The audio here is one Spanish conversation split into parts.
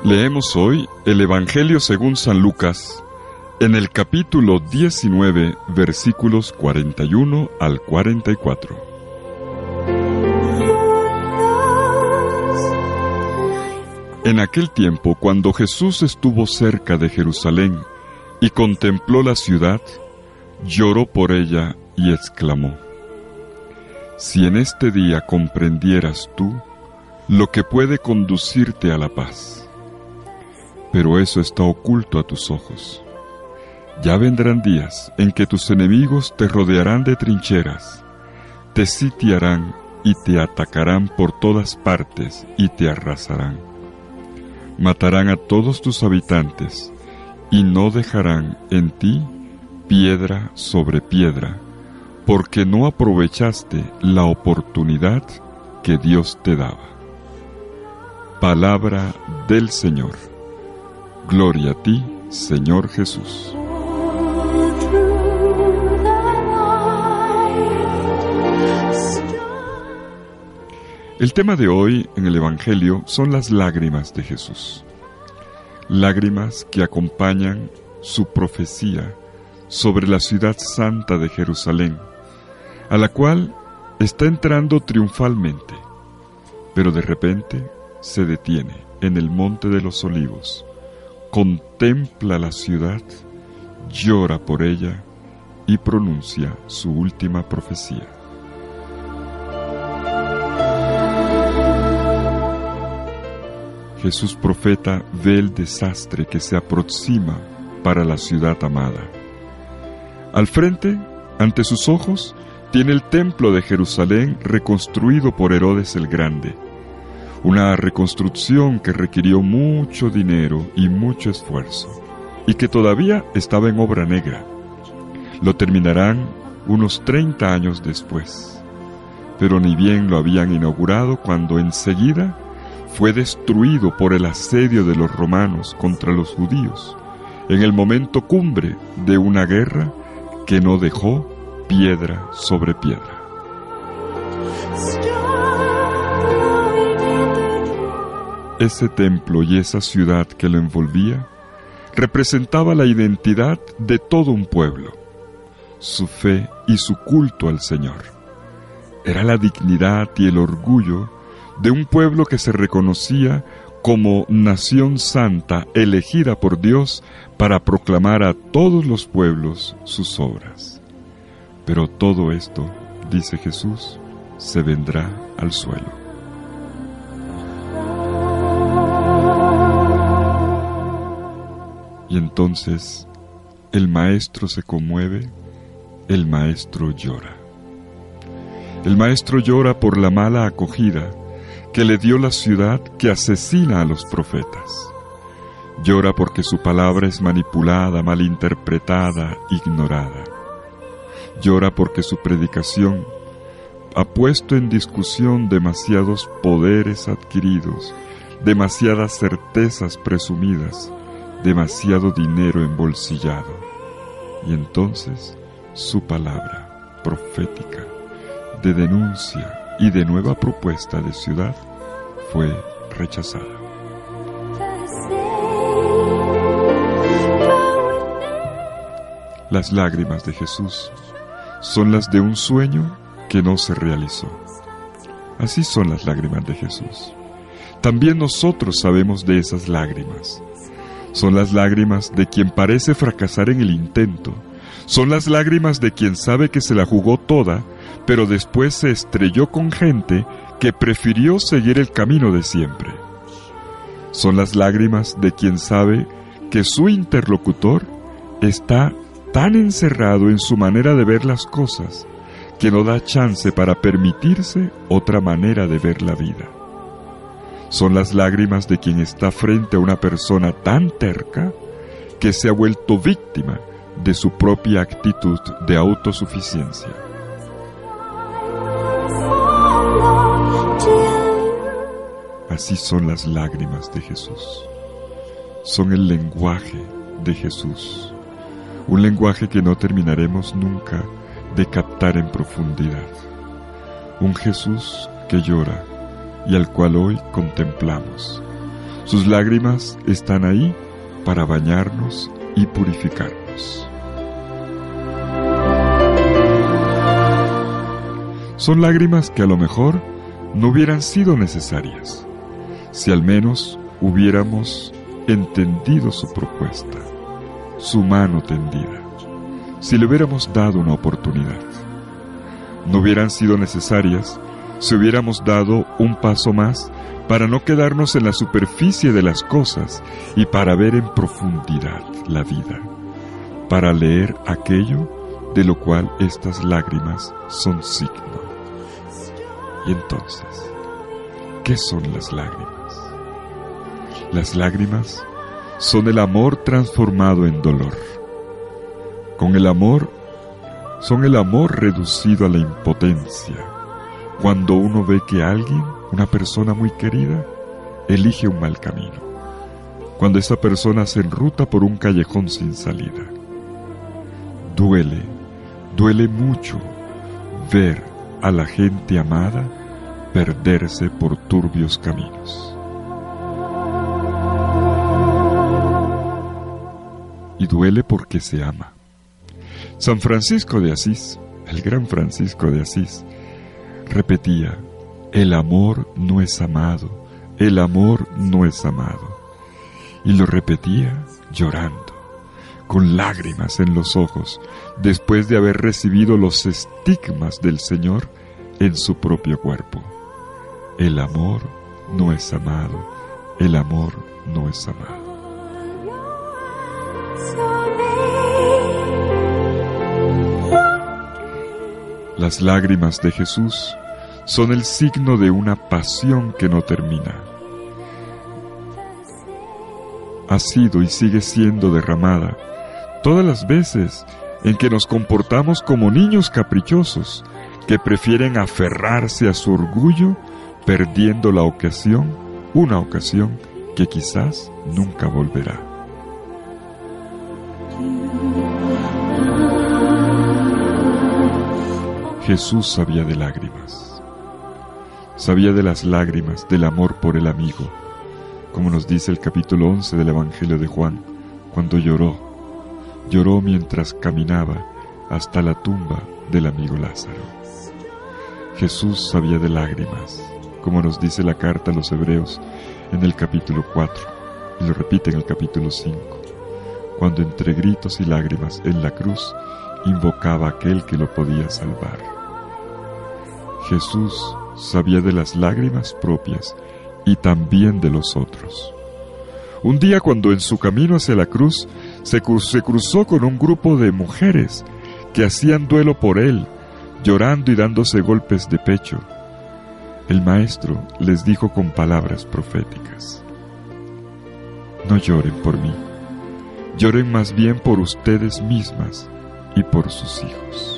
Leemos hoy el Evangelio según San Lucas, en el capítulo 19, versículos 41 al 44. En aquel tiempo, cuando Jesús estuvo cerca de Jerusalén y contempló la ciudad, lloró por ella y exclamó: «Si en este día comprendieras tú lo que puede conducirte a la paz. Pero eso está oculto a tus ojos. Ya vendrán días en que tus enemigos te rodearán de trincheras, te sitiarán y te atacarán por todas partes y te arrasarán. Matarán a todos tus habitantes y no dejarán en ti piedra sobre piedra, porque no aprovechaste la oportunidad que Dios te daba». Palabra del Señor. Gloria a ti, Señor Jesús. El tema de hoy en el Evangelio son las lágrimas de Jesús. Lágrimas que acompañan su profecía sobre la ciudad santa de Jerusalén, a la cual está entrando triunfalmente, pero de repente se detiene en el Monte de los Olivos, contempla la ciudad, llora por ella y pronuncia su última profecía. Jesús profeta ve el desastre que se aproxima para la ciudad amada. Al frente, ante sus ojos, tiene el templo de Jerusalén reconstruido por Herodes el Grande, una reconstrucción que requirió mucho dinero y mucho esfuerzo, y que todavía estaba en obra negra. Lo terminarán unos 30 años después, pero ni bien lo habían inaugurado cuando enseguida fue destruido por el asedio de los romanos contra los judíos, en el momento cumbre de una guerra que no dejó piedra sobre piedra. Ese templo y esa ciudad que lo envolvía representaba la identidad de todo un pueblo, su fe y su culto al Señor. Era la dignidad y el orgullo de un pueblo que se reconocía como nación santa elegida por Dios para proclamar a todos los pueblos sus obras. Pero todo esto, dice Jesús, se vendrá al suelo. Y entonces el maestro se conmueve, el maestro llora. El maestro llora por la mala acogida que le dio la ciudad que asesina a los profetas. Llora porque su palabra es manipulada, malinterpretada, ignorada. Llora porque su predicación ha puesto en discusión demasiados poderes adquiridos, demasiadas certezas presumidas, demasiado dinero embolsillado. Y entonces su palabra profética de denuncia y de nueva propuesta de ciudad fue rechazada. Las lágrimas de Jesús son las de un sueño que no se realizó. Así son las lágrimas de Jesús. También nosotros sabemos de esas lágrimas. Son las lágrimas de quien parece fracasar en el intento. Son las lágrimas de quien sabe que se la jugó toda, pero después se estrelló con gente que prefirió seguir el camino de siempre. Son las lágrimas de quien sabe que su interlocutor está tan encerrado en su manera de ver las cosas que no da chance para permitirse otra manera de ver la vida. Son las lágrimas de quien está frente a una persona tan terca que se ha vuelto víctima de su propia actitud de autosuficiencia. Así son las lágrimas de Jesús. Son el lenguaje de Jesús, un lenguaje que no terminaremos nunca de captar en profundidad. Un Jesús que llora y al cual hoy contemplamos. Sus lágrimas están ahí para bañarnos y purificarnos. Son lágrimas que a lo mejor no hubieran sido necesarias, si al menos hubiéramos entendido su propuesta, su mano tendida, si le hubiéramos dado una oportunidad. No hubieran sido necesarias si hubiéramos dado un paso más para no quedarnos en la superficie de las cosas y para ver en profundidad la vida, para leer aquello de lo cual estas lágrimas son signo. Y entonces, ¿qué son las lágrimas? Las lágrimas son el amor transformado en dolor. Con el amor, son el amor reducido a la impotencia. Cuando uno ve que alguien, una persona muy querida, elige un mal camino. Cuando esa persona se enruta por un callejón sin salida. Duele mucho ver a la gente amada perderse por turbios caminos. Y duele porque se ama. San Francisco de Asís, el gran Francisco de Asís, repetía: el amor no es amado, el amor no es amado. Y lo repetía llorando, con lágrimas en los ojos, después de haber recibido los estigmas del Señor en su propio cuerpo. El amor no es amado, el amor no es amado. Las lágrimas de Jesús son el signo de una pasión que no termina. Ha sido y sigue siendo derramada todas las veces en que nos comportamos como niños caprichosos que prefieren aferrarse a su orgullo, perdiendo la ocasión, una ocasión que quizás nunca volverá. Jesús sabía de lágrimas, sabía de las lágrimas del amor por el amigo, como nos dice el capítulo 11 del Evangelio de Juan, cuando lloró mientras caminaba hasta la tumba del amigo Lázaro. Jesús sabía de lágrimas, como nos dice la carta a los Hebreos en el capítulo 4, y lo repite en el capítulo 5, cuando entre gritos y lágrimas en la cruz invocaba a aquel que lo podía salvar. Jesús sabía de las lágrimas propias y también de los otros. Un día, cuando en su camino hacia la cruz se cruzó con un grupo de mujeres que hacían duelo por él, llorando y dándose golpes de pecho, el Maestro les dijo con palabras proféticas: no lloren por mí, lloren más bien por ustedes mismas y por sus hijos.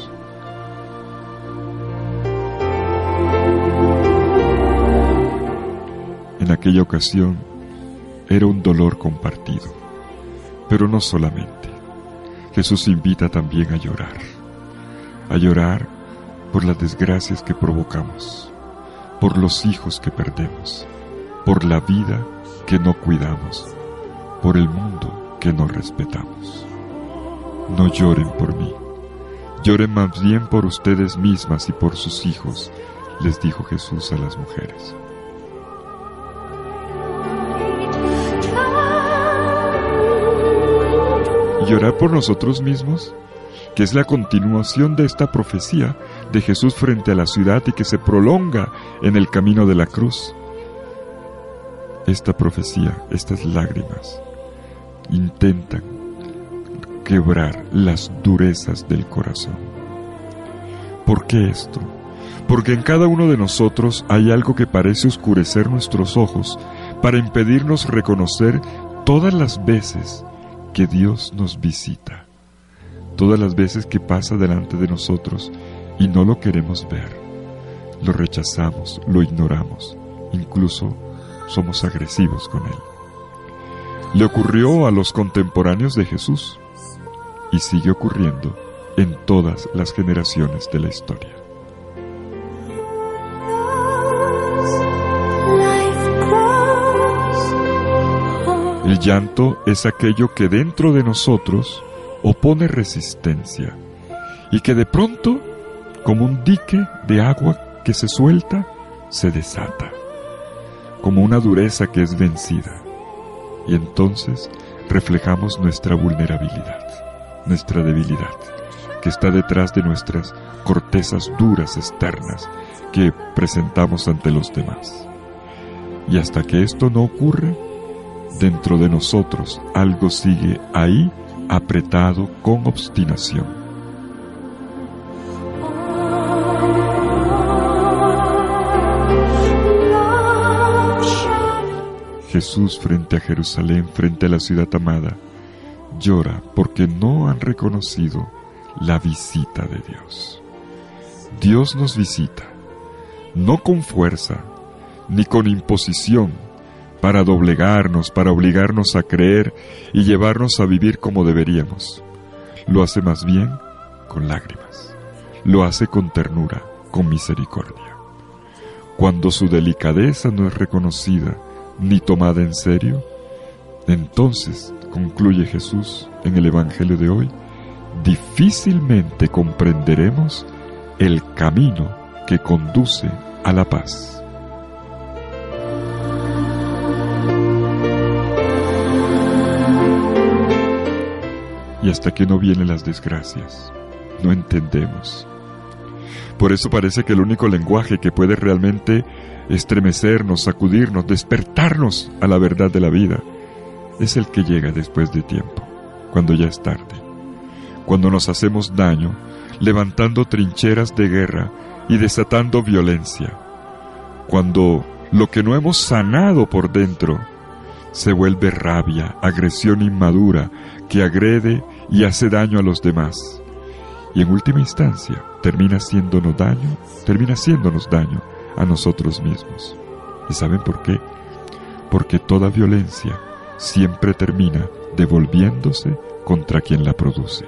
En aquella ocasión era un dolor compartido, pero no solamente. Jesús invita también a llorar por las desgracias que provocamos, por los hijos que perdemos, por la vida que no cuidamos, por el mundo que no respetamos. No lloren por mí, lloren más bien por ustedes mismas y por sus hijos, les dijo Jesús a las mujeres. Y llorar por nosotros mismos, que es la continuación de esta profecía de Jesús frente a la ciudad y que se prolonga en el camino de la cruz. Esta profecía, estas lágrimas, intentan quebrar las durezas del corazón. ¿Por qué esto? Porque en cada uno de nosotros hay algo que parece oscurecer nuestros ojos para impedirnos reconocer todas las veces que Dios nos visita, todas las veces que pasa delante de nosotros y no lo queremos ver, lo rechazamos, lo ignoramos, incluso somos agresivos con Él. Le ocurrió a los contemporáneos de Jesús y sigue ocurriendo en todas las generaciones de la historia. El llanto es aquello que dentro de nosotros opone resistencia y que de pronto, como un dique de agua que se suelta, se desata, como una dureza que es vencida. Y entonces reflejamos nuestra vulnerabilidad, nuestra debilidad, que está detrás de nuestras cortezas duras externas que presentamos ante los demás. Y hasta que esto no ocurre, dentro de nosotros algo sigue ahí apretado con obstinación. Jesús, frente a Jerusalén, frente a la ciudad amada, llora porque no han reconocido la visita de Dios. Dios nos visita, no con fuerza, ni con imposición, para doblegarnos, para obligarnos a creer y llevarnos a vivir como deberíamos. Lo hace más bien con lágrimas, lo hace con ternura, con misericordia. Cuando su delicadeza no es reconocida ni tomada en serio, entonces, concluye Jesús en el Evangelio de hoy, difícilmente comprenderemos el camino que conduce a la paz. Y hasta que no vienen las desgracias, no entendemos. Por eso parece que el único lenguaje que puede realmente estremecernos, sacudirnos, despertarnos a la verdad de la vida, es el que llega después de tiempo, cuando ya es tarde, cuando nos hacemos daño, levantando trincheras de guerra y desatando violencia, cuando lo que no hemos sanado por dentro se vuelve rabia, agresión inmadura que agrede y hace daño a los demás, y en última instancia termina haciéndonos daño a nosotros mismos. ¿Y saben por qué? Porque toda violencia siempre termina devolviéndose contra quien la produce.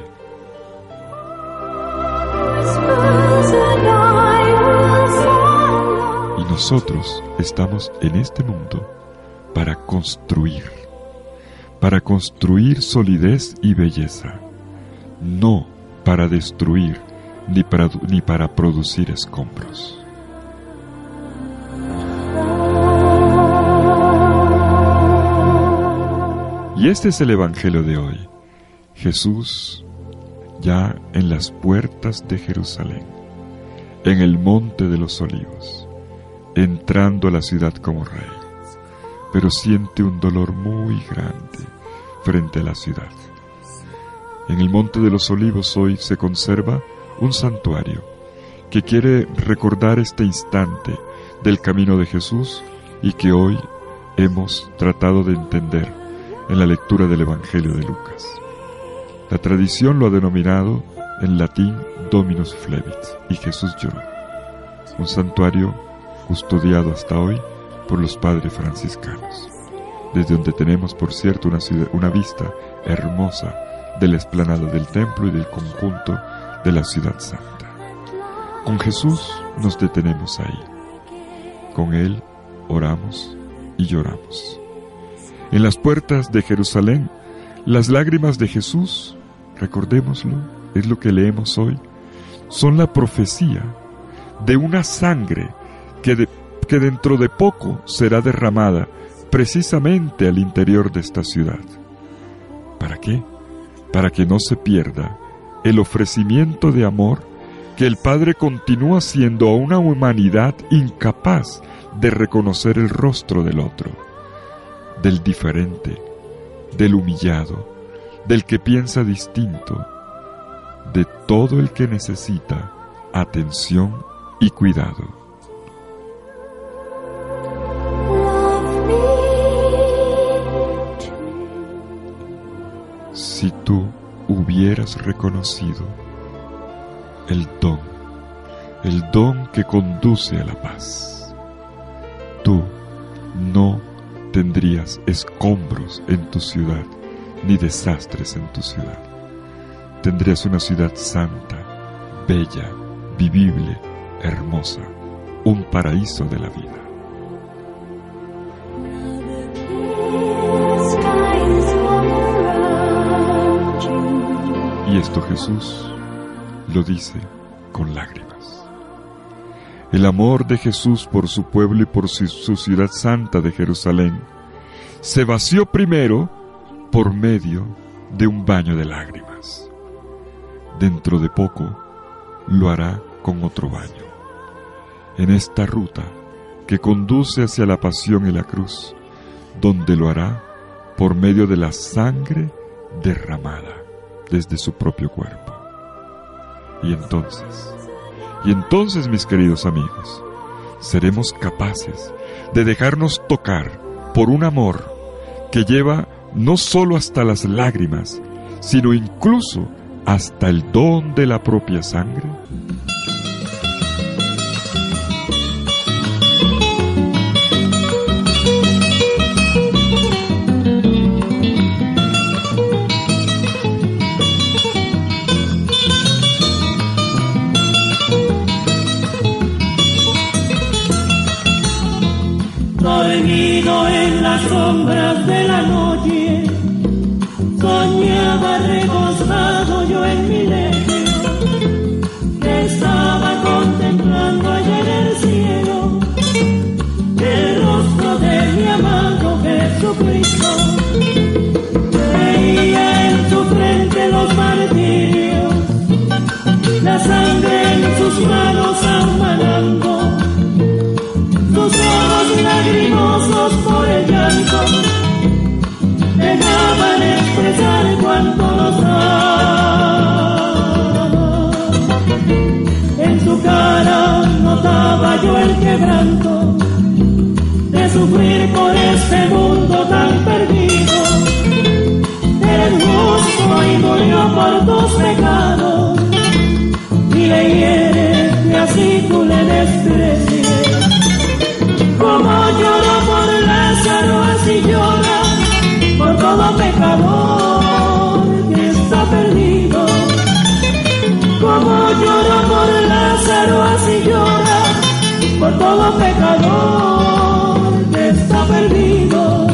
Y nosotros estamos en este mundo para construir solidez y belleza, no para destruir ni para producir escombros. Y este es el Evangelio de hoy. Jesús ya en las puertas de Jerusalén, en el Monte de los Olivos, entrando a la ciudad como rey, pero siente un dolor muy grande frente a la ciudad. En el Monte de los Olivos hoy se conserva un santuario que quiere recordar este instante del camino de Jesús y que hoy hemos tratado de entender en la lectura del Evangelio de Lucas. La tradición lo ha denominado en latín Dominus Flevit, y Jesús lloró. Un santuario custodiado hasta hoy por los padres franciscanos, desde donde tenemos, por cierto, una vista hermosa de la explanada del templo y del conjunto de la ciudad santa. Con Jesús nos detenemos ahí. Con Él oramos y lloramos. En las puertas de Jerusalén, las lágrimas de Jesús, recordémoslo, es lo que leemos hoy, son la profecía de una sangre que dentro de poco será derramada precisamente al interior de esta ciudad. ¿Para qué? Para que no se pierda el ofrecimiento de amor que el Padre continúa haciendo a una humanidad incapaz de reconocer el rostro del otro, del diferente, del humillado, del que piensa distinto, de todo el que necesita atención y cuidado. Si tú hubieras reconocido el don que conduce a la paz, tú no tendrías escombros en tu ciudad, ni desastres en tu ciudad. Tendrías una ciudad santa, bella, vivible, hermosa, un paraíso de la vida. esto Jesús lo dice con lágrimas. El amor de Jesús por su pueblo y por su ciudad santa de Jerusalén se vació primero por medio de un baño de lágrimas. Dentro de poco lo hará con otro baño. En esta ruta que conduce hacia la pasión y la cruz, donde lo hará por medio de la sangre derramada desde su propio cuerpo. Y entonces, mis queridos amigos, seremos capaces de dejarnos tocar por un amor que lleva no solo hasta las lágrimas, sino incluso hasta el don de la propia sangre. Dormido en las sombras de la noche, soñaba recostado yo en mi lecho, que estaba contemplando allá en el cielo el rostro de mi amado Jesucristo. Veía en su frente los martirios, la sangre en sus manos aún manando, sus ojos lagrimosos por el llanto dejaban expresar cuánto nos ama. En su cara notaba yo el quebranto de sufrir por este mundo tan perdido. Eres justo y murió por tus pecados, y le hieres y así tú le desprecies. Como lloró por Lázaro, así llora por todo pecador que está perdido. Como lloró por Lázaro, así llora por todo pecador que está perdido.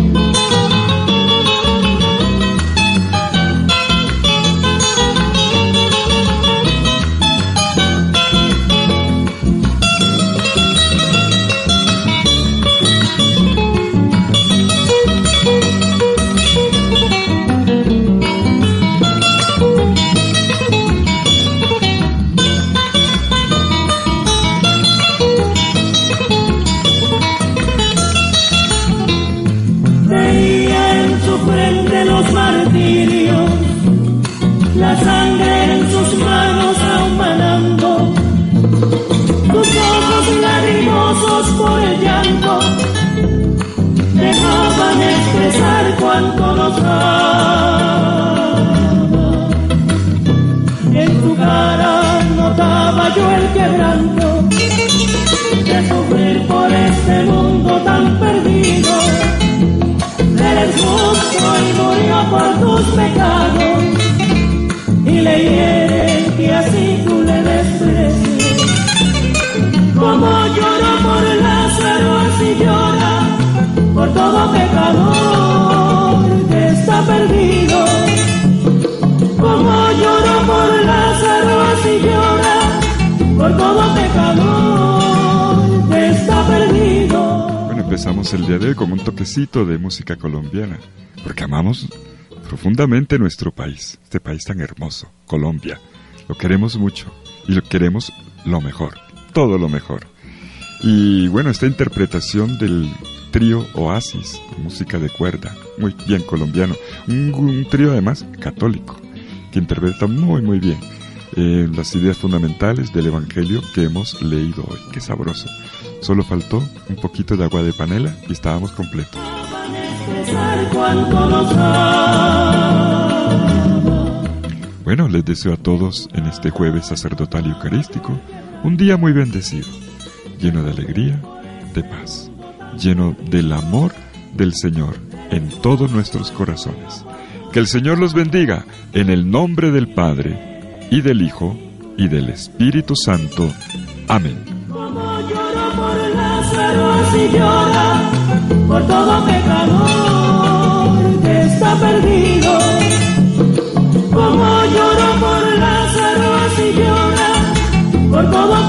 La sangre en sus manos aún manando, sus ojos lagrimosos por el llanto dejaban expresar cuánto nos ama. En su cara notaba yo el quebranto de sufrir por este mundo tan perdido. Eres justo y murió por tus pecados, y le hieren y así tú le desprecies. Como lloró por Lázaro, así llora por todo pecador que está perdido. Como lloró por Lázaro, así llora por todo pecador que está perdido. Bueno, empezamos el día de hoy con un toquecito de música colombiana, porque amamos profundamente nuestro país, este país tan hermoso, Colombia. Lo queremos mucho y lo queremos lo mejor, todo lo mejor. Y bueno, esta interpretación del trío Oasis, música de cuerda, muy bien colombiano, un trío además católico, que interpreta muy muy bien las ideas fundamentales del Evangelio que hemos leído hoy. Qué sabroso. Solo faltó un poquito de agua de panela y estábamos completos. Bueno, les deseo a todos en este jueves sacerdotal y eucarístico un día muy bendecido, lleno de alegría, de paz, lleno del amor del Señor en todos nuestros corazones. Que el Señor los bendiga en el nombre del Padre y del Hijo y del Espíritu Santo. Amén. Como lloró por Lázaro, así llora por todo pecador que está perdido. Como lloró por todo